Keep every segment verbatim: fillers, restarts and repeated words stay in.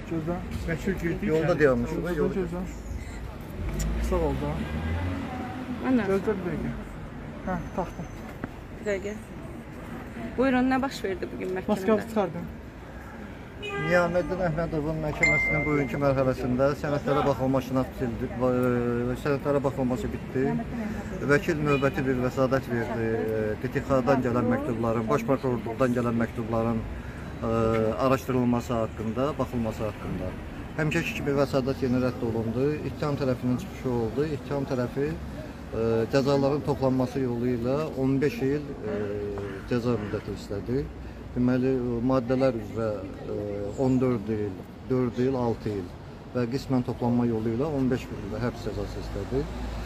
Gözden. Meşhur girdik. Yolda dayanmışıq. Yolda gözden. Sağ ol da. Ana. Gözde bir dəqiqə. Hə, taxtım. Bir dəqiqə. Buyurun, nə baş verdi bugün məhkəmədə? Maskanı çıxardım. Niyaməddin Əhmədovun məhkəməsinin bugünkü mərhələsində sənədlərə baxılmasına bitildi, sənədlərə baxılması bitdi. Vəkil növbəti bir vəsadət verdi. D T X-dan gələn məktubların, baş prokurorluqdan gələn məktubların ə, araşdırılması haqqında, baxılması haqqında. Həmişəki kimi vəsadət yeni rədd olundu. İttiham tərəfinin çıxışı oldu. İttiham tərəfi ə, cəzaların toplanması yolu ilə on beş il ə, cəza müddəti istədi. Deməli, maddələr üzrə on dörd il, dörd il, altı il və qismən toplanma yolu ilə on beş il həbs cəzası istədi.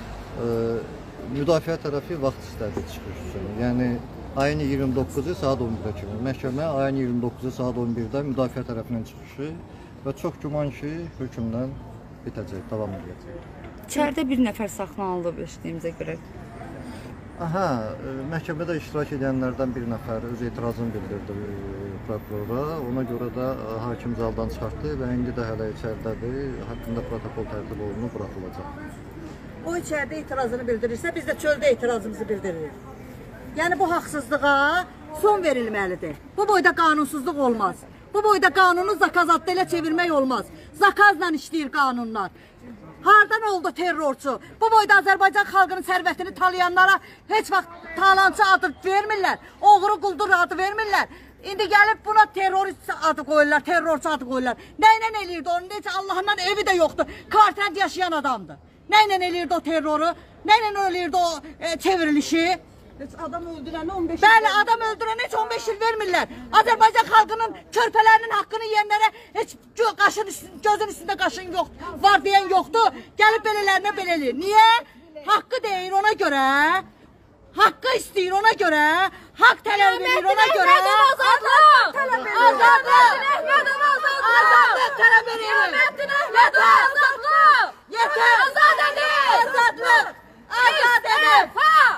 Müdafiə tərəfi vaxt istədi çıxış üçün. Yəni, ayın iyirmi doqquzu saat on birdə kimi. Məhkəmə ayın iyirmi doqquzu saat on birdə müdafiə tərəfinin çıxışı və çox güman ki, hökmdən bitəcək, davam edəcək. İçəridə bir nəfər saxlanılıb eşitdiyimizə görə. Aha, məhkəmədə iştirak edənlərdən bir nəfər öz etirazını bildirdi prokurora. Ona görə də hakim zaldan çıxartdı və indi də hələ içəridədir. Haqqında protokol tərtib olunub buraxılacaq. O içəridə etirazını bildirirsə, biz də çöldə etirazımızı bildiririk. Yəni bu haqsızlığa son verilməlidir. Bu boyda qanunsuzluq olmaz. Bu boyda qanunu zakazatda ilə çevirmək olmaz. Zakazla işləyir qanunlar. Hardan oldu terrorçu? Bu boyda Azərbaycan xalqının sərvətini talayanlara heç vaxt talancı adı vermirlər. Oğru quldur adı vermirlər. İndi gəlib buna terrorist adı qoyurlar, terrorçu adı qoyurlar. Nəylə eləyirdi onu? Necə Allahından evi də yoxdur. Kartənd yaşayan adamdır. Nəylə eləyirdi o terroru? Nəylə eləyirdi o e, çevrilişi? Adam öldürəni on beş il Bəli, adam öldürəni heç on beş il vermirlər. Azərbaycan xalqının körpələrinin haqqını yeyənlərə heç qaşın üstündə, gözün üstündə qaşın yoxdur, var deyən yoxdur. Gəlib belələrinə belə eləyir. Niyə? Haqqı deyir ona görə. Haqqı istəyir ona görə. Haqq tələb edir ona görə. Azadlıq! Azadlıq! Azadlıq tələb edir. Azadlıq! Yetər! Azad edin! Azadlıq! Azad edin!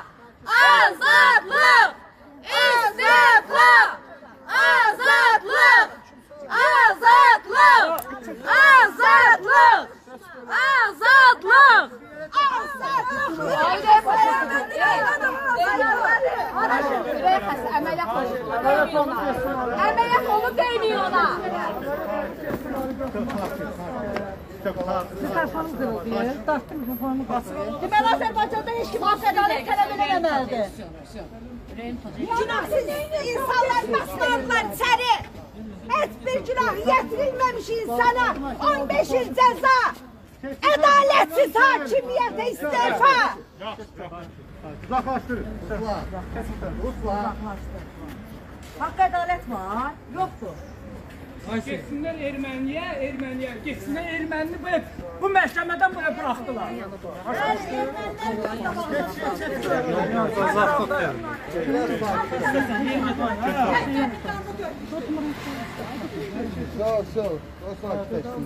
Azadlıq! İstifa! Azadlıq! Azadlıq! Azadlıq! Azadlıq! Əməliyyat olub deyil ona. Mikrofonum qırıldı. Dartdı mikrofonumu qatıyor. Deməli Azərbaycanda heç kim haqq ədalət tələb eləməlidir. Günahsız insanlar baslarlar içəri. Heç bir günah yetirilməmiş insana on beş il cəza. Ədalətsiz hakimiyyətə istifa. Uzaqlaşdırın. Haqq ədalət var, yoxdur. Geçsinler Ermeniye, Ermeniye. Geçsinler Ermenini bu, bu məhkəmədən buraya bıraktılar. Sağ, sağ. O sakitleşsin.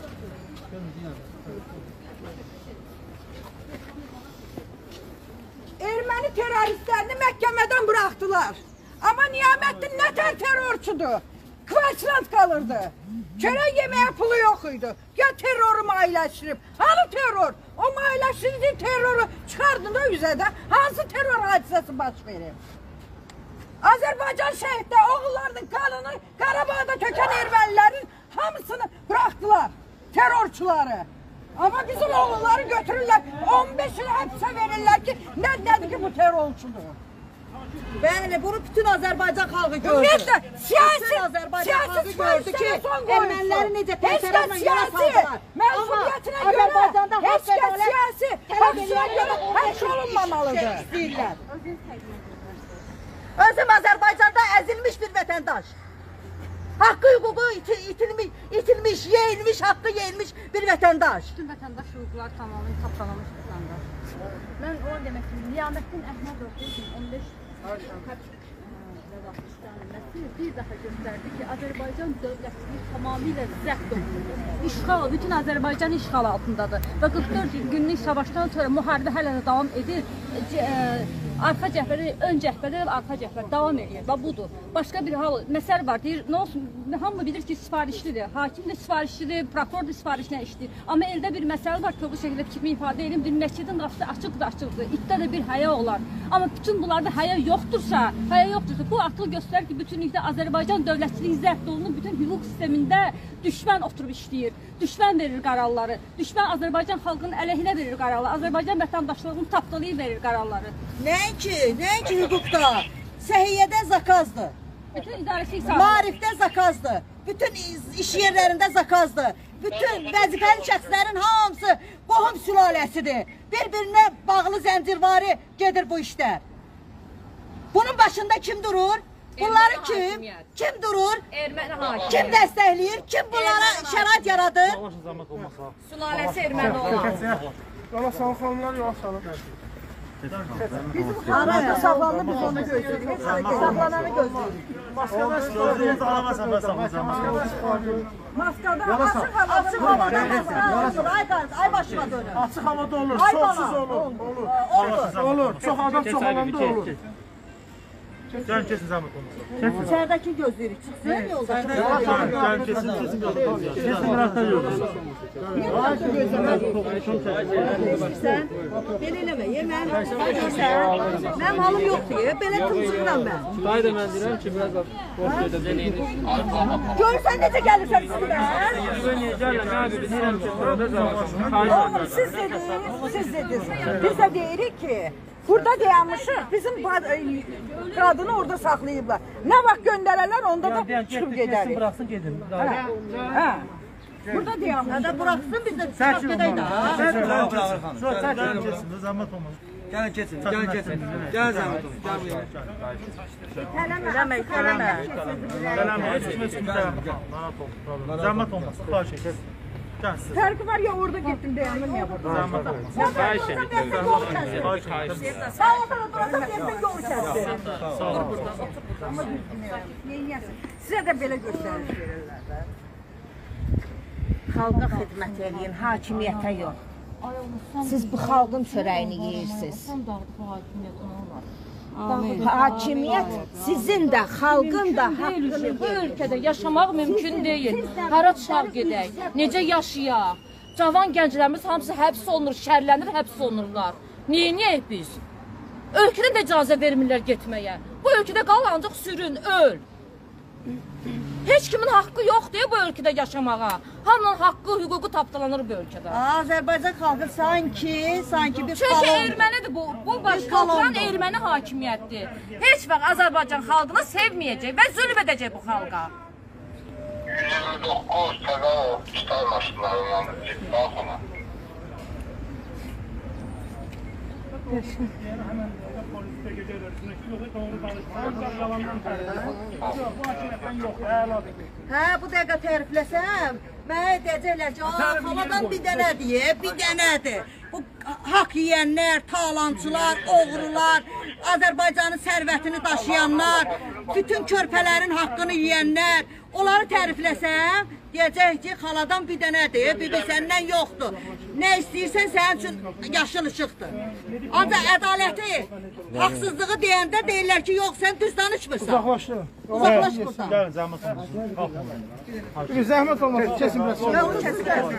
Erməni teröristlərini məhkəmədən buraxdılar. Amma Niyaməddin nətər terrorçudur? Kvaçlant kalırdı. Çörək yeməyə pulu yox idi. Ya terroru mailəşdirib. Hanı terror? O mailəşdirdiyi terroru çıxardın da üzədə. Hansı terror hadisəsi baş verir? Azərbaycan şəhiddə oğullarının kanını Qarabağda tökən ermənilərin hamısını bıraktılar. Terrorçuları. Ama bizim oğulları götürürlər. on beş il həbsə verirlər ki, nə nədir ki bu terrorçudur? Bəli, bunu bütün Azərbaycan xalqı gördü. Ümumiyyətlə, siyasi, bütün Azərbaycan siyasi xalqı gördü ki, erməniləri necə təsərrüflə yola saldılar. Məsuliyyətinə Amma görə, Azərbaycanda heç haqq kəs ədalət siyasi, həbsına görə həbs olunmamalıdır. İstəyirlər. Özüm Azərbaycanda əzilmiş bir vətəndaş. Hakkı hukuku itil, itilmiş, itilmiş, yeğilmiş, hakkı yeğilmiş bir vətəndaş. Bütün vətəndaş hüquqları tamamilə tapdalamış vətəndaş. Mən o demək ki, Niyaməddin Əhmədov on beş bir daha göstərdi ki, Azərbaycan dövlətini tamamilə zəbt olunur. İşğal, bütün Azərbaycan işğal altındadır. Və qırx dörd günlük savaşdan sonra müharibə hələ də davam edir. Arxa cəhbədə, ön cəhbədə arxa cəhbədə davam edir və budur. Başqa bir hal, məsəl var, deyir, nə olsun, hamı bilir ki sifarişlidir. Hakim də sifarişlidir, prokuror da sifarişlə işləyir. Amma eldə bir məsələ var ki, bu şəkildə fikrimi ifadə edeyim. Bir məscidin qapısı açıqdır, açıqdır. İtdə də bir həya olar. Amma bütün bunlarda həya yoxdursa, həya yoxdursa, bu artıq göstərir ki, bütünlükdə Azərbaycan dövlətçiliyi zəbt olunub, bütün hüquq sistemində düşmən oturub işləyir. Düşmən verir qərarları. Düşmən Azərbaycan xalqının əleyhinə verir qərarları. Azərbaycan vətəndaşlığını tapdalayıb verir qərarları. Nəinki, nəinki hüquqda, səhiyyədə zakazdır. Bütün idarəçilik sahəsi. Maarifdə zakazdır. Bütün iş yerlərində zakazdır. Bütün vəzifəli şəxslərin hamısı qohum sülaləsidir. Bir-birinə bağlı zəncirvari gedir bu işlər. Bunun başında kim durur? Bunları kim? Kim durur? Erməni hakim. Kim dəstəkləyir? Kim bunlara şərait yaradır? Sülaləsi erməni olur. Yola salın xanımlar, yola salın. Arada sağlandı biz onu gözləyirik. Sağlananı gözləyirik. Maskada istədiniz alamazsan ben sağlayacağım. Maskada Açıq havada, açıq havada maskada. Ay qaz, ay başıma dönün. Açıq havada olur, Ay soğuksuz bana. olur. Olur. Olur, çox adam çox olanda olur. Gəlin kesin zəhmət olmasın. İçəridəki gözləyirik. Çıxsın yolda. Gəlin kesin, kesin gözləyirik. Kesin bıraktan yolda. Sən belə eləmə, yemən. Mənim halım yoxdur, belə tımcıqram mən. Dayı da mən deyirəm ki, biraz da boş gedəcək. Görsən necə gəlirsən üstümə? Gəlin, mən deyirəm ki, burada zaman. Oğlum siz dediniz, siz dediniz. Biz də deyirik ki, burada dayanmışıq, bizim qadını orada saxlayıblar. Nə vaxt göndərərlər, onda da çıxıb gedərik. Bıraxsın gedin. Hə. Burada dayanmışıq. Hədə buraxsın biz də çıxıb gedək də. Gəlin kesin, zəhmət olmasın. Gəlin keçin, gəlin keçin. Gəlin zəhmət olun. Gəl buraya. Eləmə, eləmə. Gələm, heç kim heç kim dayanmır. Zəhmət olmasın, xahiş et. Fərqi var ya, orada getdim, dayandım ya burada. Zəhmət olmasın. Xahiş edim. Sağ ortada durasam, getdim yol kəsdim. Sağ olun. Amma düzgün neyiniyəsin? Sizə də belə göstəriş verirlər də. Xalqa xidmət edin, hakimiyyətə yox. Siz bu xalqın çörəyini yeyirsiniz. Hakimiyyət sizin də, xalqın da haqqını Bu ölkədə yaşamaq mümkün deyil. Hara çıxaq gedək, necə yaşayaq? Cavan gənclərimiz hamısı həbs olunur, şərlənir, həbs olunurlar. Neyiniyək biz? Ölkədə də icazə vermirlər getməyə. Bu ölkədə qal, ancaq sürün, öl. Heç kimin haqqı yoxdur bu ölkədə yaşamağa. Hamının haqqı, hüququ tapdalanır bu ölkədə. Azərbaycan xalqı sanki, sanki bir Çünki ermənidir bu. Bu başqalan erməni hakimiyyətdir. Heç vaxt Azərbaycan xalqını sevməyəcək və zülm edəcək bu xalqa. yüz əlli doqquz təqə tutar maşınlarından baxma. Hə, bu dəqiqə tərifləsəm, mənə deyəcəklər ki, xaladan bir dənədir, bir dənədir. Bu haqq yiyənlər, talançılar, oğrular, Azərbaycanın sərvətini daşıyanlar, bütün körpələrin haqqını yiyənlər, onları tərifləsəm, deyəcək ki, xaladan bir dənədir, bir səndən yoxdur. Nə istəyirsən sənin üçün yaşıl işıqdır. Ancaq ədaləti, haqsızlığı deyəndə deyirlər ki, yox, sən düz danışmırsan. Uzaqlaşdı. Uzaqlaş buradan. Gəlin, zəhmət olmasın. Bir zəhmət olmasın, kesin biraz. Yox, kesin gəlsin.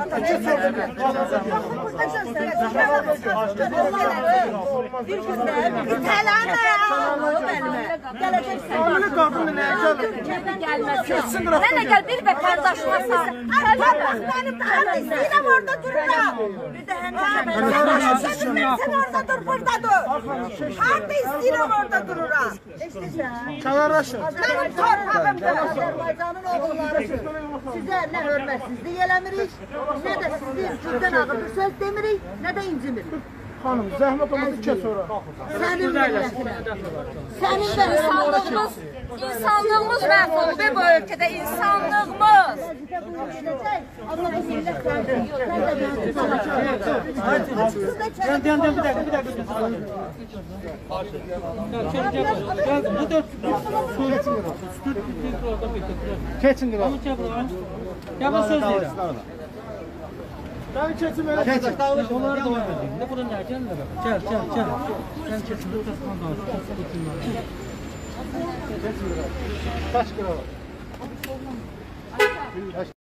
Bir gündə, bir tələmə. Gələcəksən. Amili qadını nəyə gəlir? Keçsin bıraxın. Mənə gəl, bir və qardaşıma sağ. Mənim daha istəyirəm orada dururam. Bir də həmən. Sən orada dur, burada dur. Harada istəyirəm orada dururam. Kənarlaşın. Mənim torpağımdır. Azərbaycanın oğulları sizə nə hörmətsizlik eləmirik, nə də sizi güldən ağır bir söz demirik, nə də incimirik. Xanım, zəhmət olmasın, kes ora. Sənin millətinə. Sənin də İnsanlığımız, insanlığımız məhv oldu bu ölkədə, insanlığımız. Amma bu millət sənin. Dən, dən, dən, bir dəqiqə, bir dəqiqə. Keçin qıra. Ya ben söz deyirəm. Ben keçin belə. Keçin. Onlar da var dedim. Ne bura nə? Gəl də bax. Gəl, gəl, gəl. Sən keçin, tutaq qandan. Kaç qıra? Ayşə.